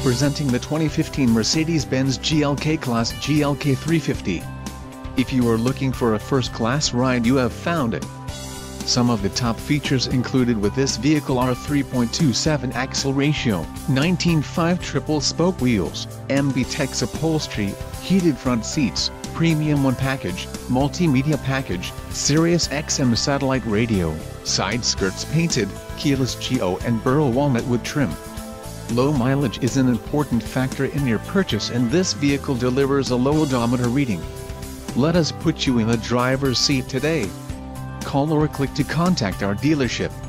Presenting the 2015 Mercedes-Benz GLK Class GLK 350. If you are looking for a first-class ride, you have found it. Some of the top features included with this vehicle are 3.27 axle ratio, 19.5 triple-spoke wheels, MBTEX upholstery, heated front seats, Premium One package, multimedia package, Sirius XM satellite radio, side skirts painted, keyless GO and burl walnut wood trim. Low mileage is an important factor in your purchase, and this vehicle delivers a low odometer reading. Let us put you in the driver's seat today. Call or click to contact our dealership.